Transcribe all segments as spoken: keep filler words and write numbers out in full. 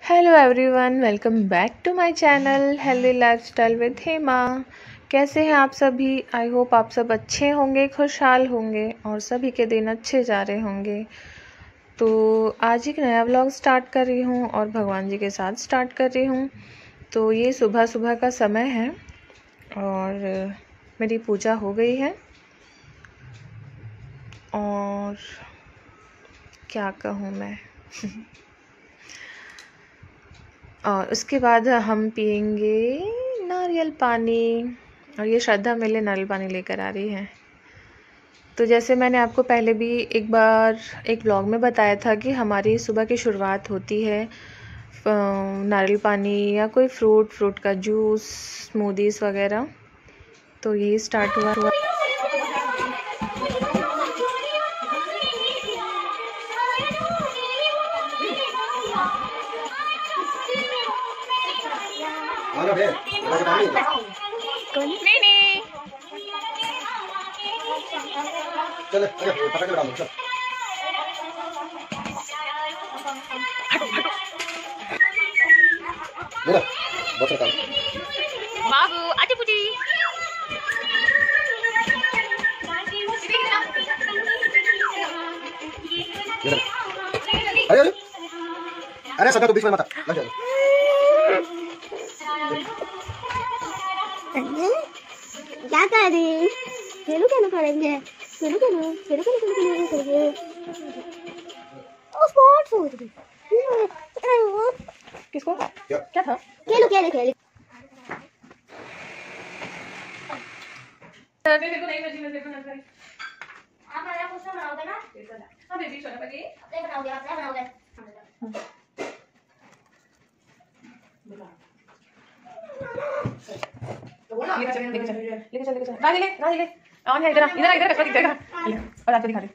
Hello everyone, welcome back to my channel healthy lifestyle with Hema. कैसे हैं आप सभी? आई होप आप सब अच्छे होंगे, खुशहाल होंगे और सभी के दिन अच्छे जा रहे होंगे। तो आज एक नया व्लॉग स्टार्ट कर रही हूँ और भगवान जी के साथ स्टार्ट कर रही हूँ। तो ये सुबह सुबह का समय है और मेरी पूजा हो गई है और क्या कहूँ मैं और उसके बाद हम पियेंगे नारियल पानी। और ये श्रद्धा मेरे लिए नारियल पानी लेकर आ रही है। तो जैसे मैंने आपको पहले भी एक बार एक व्लॉग में बताया था कि हमारी सुबह की शुरुआत होती है नारियल पानी या कोई फ्रूट फ्रूट का जूस, स्मूदीज़ वगैरह। तो यही स्टार्ट हुआ हुआ नहीं नहीं चल अरे पटाखे डालो चल मेरा बहुत रखा बाबू आती पुटी अरे अरे अरे सदा तो बीच में मत आ लग जा क्या कर रही? खेलो खेलो करेंगे खेलो खेलो खेलो खेलो खेलो खेलो करेंगे। ओ स्पॉट फूड किसको क्या क्या था? खेलो खेलो खेलो मेरे को नहीं बची, मेरे को नहीं। आप हमारा कुछ बनाओगे ना? हां बेबी छोटा पकी अपने बनाओगे, अपने बनाओगे। लेके चल लेके चल लेके चल लेके चल राजी ले राजी ले आओ यहाँ इधर आ, इधर आ, इधर रख दिखेगा और आपको दिखा दे।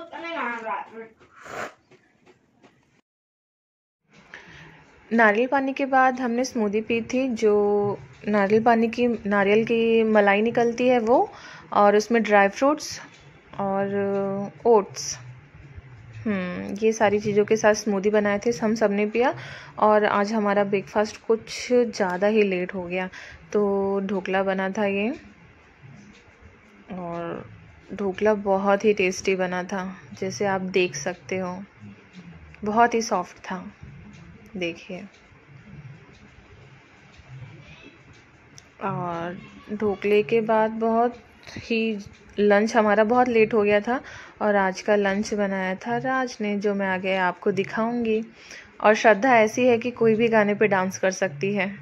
नारियल पानी के बाद हमने स्मूदी पी थी, जो नारियल पानी की नारियल की मलाई निकलती है वो, और उसमें ड्राई फ्रूट्स और ओट्स, हम्म ये सारी चीज़ों के साथ स्मूदी बनाए थे, हम सब ने पिया। और आज हमारा ब्रेकफास्ट कुछ ज़्यादा ही लेट हो गया, तो ढोकला बना था ये, और ढोकला बहुत ही टेस्टी बना था, जैसे आप देख सकते हो बहुत ही सॉफ्ट था, देखिए। और ढोकले के बाद बहुत ही लंच हमारा बहुत लेट हो गया था, और आज का लंच बनाया था राज ने, जो मैं आगे आपको दिखाऊंगी। और श्रद्धा ऐसी है कि कोई भी गाने पे डांस कर सकती है।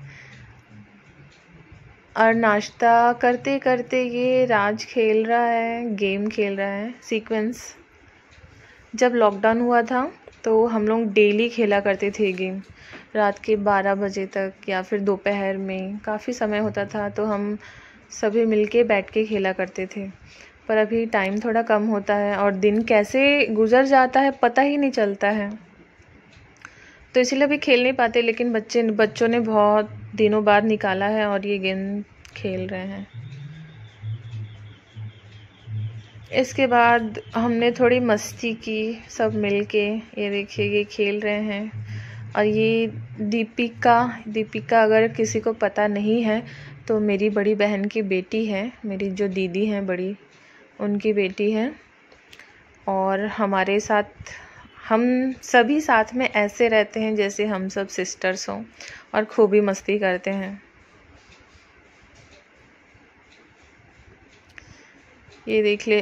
और नाश्ता करते करते ये राज खेल रहा है, गेम खेल रहा है सीक्वेंस। जब लॉकडाउन हुआ था तो हम लोग डेली खेला करते थे गेम, रात के बारह बजे तक या फिर दोपहर में काफ़ी समय होता था, तो हम सभी मिलके बैठ के खेला करते थे। पर अभी टाइम थोड़ा कम होता है और दिन कैसे गुजर जाता है पता ही नहीं चलता है, तो इसलिए अभी खेल नहीं पाते। लेकिन बच्चे बच्चों ने बहुत दिनों बाद निकाला है और ये गेम खेल रहे हैं। इसके बाद हमने थोड़ी मस्ती की सब मिलके, ये देखिए ये खेल रहे हैं। और ये दीपिका दीपिका अगर किसी को पता नहीं है तो मेरी बड़ी बहन की बेटी है, मेरी जो दीदी हैं बड़ी, उनकी बेटी है। और हमारे साथ हम सभी साथ में ऐसे रहते हैं जैसे हम सब सिस्टर्स हों, और खूब ही मस्ती करते हैं। ये देख ले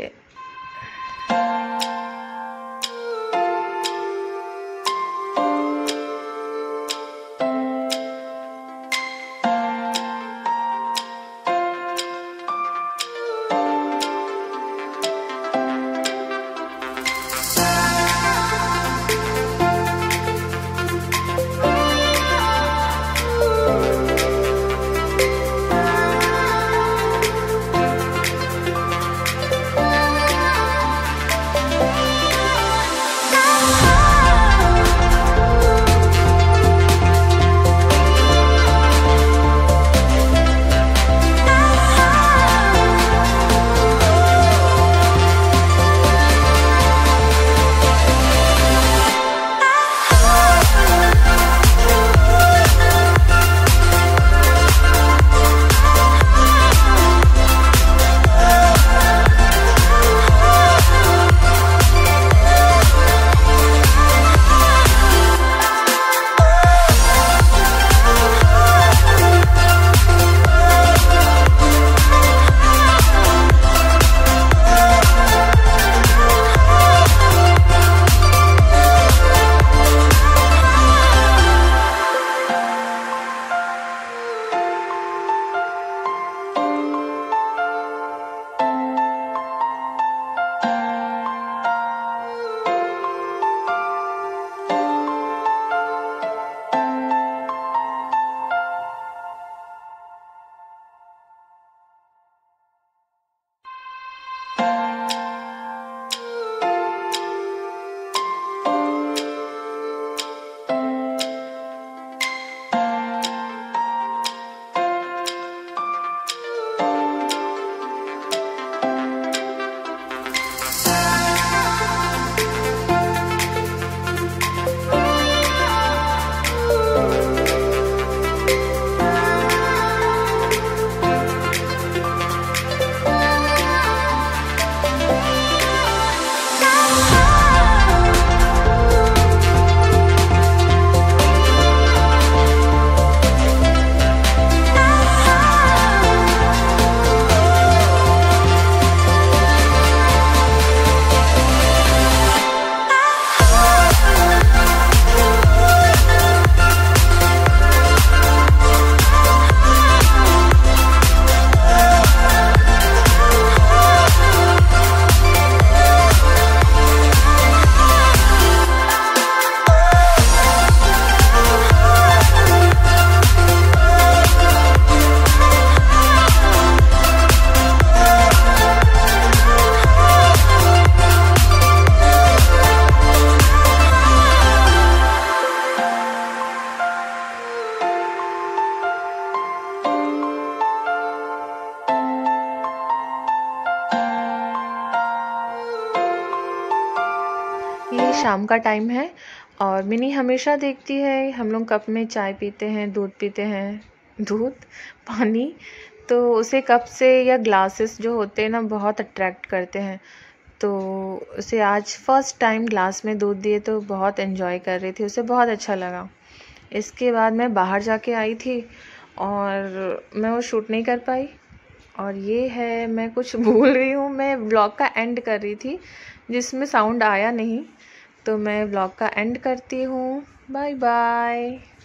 शाम का टाइम है और मिनी हमेशा देखती है हम लोग कप में चाय पीते हैं, दूध पीते हैं, दूध पानी, तो उसे कप से या ग्लासेस जो होते हैं ना बहुत अट्रैक्ट करते हैं। तो उसे आज फर्स्ट टाइम ग्लास में दूध दिए तो बहुत एंजॉय कर रही थी, उसे बहुत अच्छा लगा। इसके बाद मैं बाहर जाके आई थी और मैं वो शूट नहीं कर पाई। और ये है, मैं कुछ भूल रही हूँ, मैं व्लॉग का एंड कर रही थी जिसमें साउंड आया नहीं, तो मैं व्लॉग का एंड करती हूँ। Bye bye.